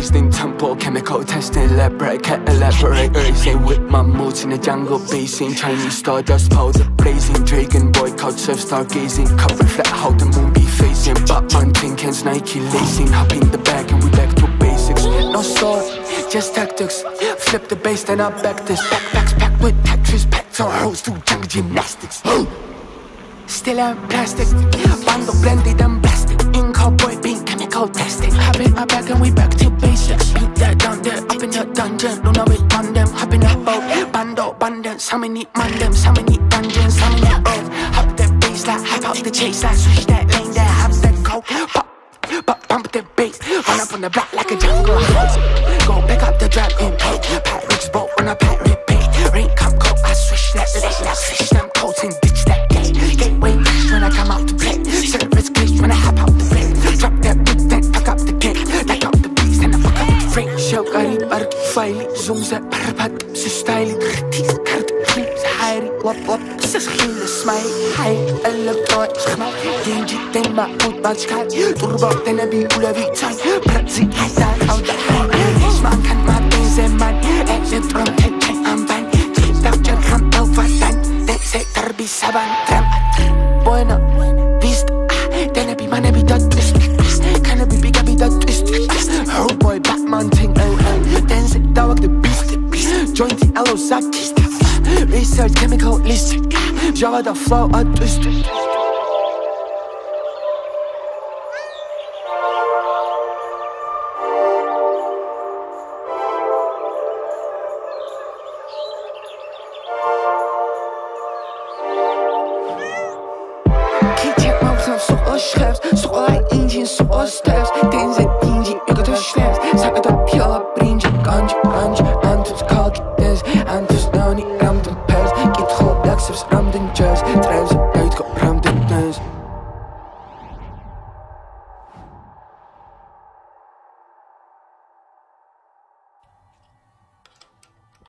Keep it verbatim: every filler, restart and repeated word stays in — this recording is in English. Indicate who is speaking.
Speaker 1: tasting, tempo, chemical testing, elaborate, can't elaborate. Racing with my moods in the jungle, basing Chinese stardust powder blazing, dragon boy couch surf stargazing, cover flat how the moon be facing. Batman tin cans, Nike lacing, hop in the bag and we back to basics. No sword, just tactics. Flip the bass then I back this. Backpacks packed with Tetris, packed on hoes do jungle gymnastics. Still I'm plastic, bundle blended and blasted. In cowboy being chemical testing. Hop in my bag and we back to basics. Beat that down there, up in the dungeon. Don't know it on them, hop in that boat. Bando, abundance, how many mandems, how many dungeons, how many roads. Hop that bass like, hop out the chase like. Switch that lane there, hop that coat. Pop, pop, bump that bass. Run up on the block like a jungle house. Go pick up the dragon cake. Pirates boat on a pirate bay. Rain come cold, I switch that lane like. Switch them coats and ditch that gate. Gateway when I come out to play. Service glitch when I hop out the plane. Drop that beat, then fuck up the gate. Like out the beats, then I fuck up the frame. Show قريب برك فايلي زوم زي بربات سو ستايلي تختيس كارت خليس حاري وب وب سس خيل سمايل حي الكترون شخمال دينجي دين معبود بانشكال تربط تنبي ولا بيتاي برزي حيتان أو دحين اسمع كان ما بين زمان الكترون هيتشي أمبان تخيل جرخان أو فتان تنسي تربي سبان ترم Buena vista, تنبي ما نبي دا تويست كان بي بيجا بي دا تويست Rude boy Batman ting oh oh Dance it down like the beast Joint the L O S artist Research chemical list Java the flow a twist Solar engine, solar steps Dance it engine, you got to steps Saka da pure bringe Ganj, ganj, antus kalk dance Antus nani, ramden pers Git hop, laksefs, ramden jazz Trams, uit go ram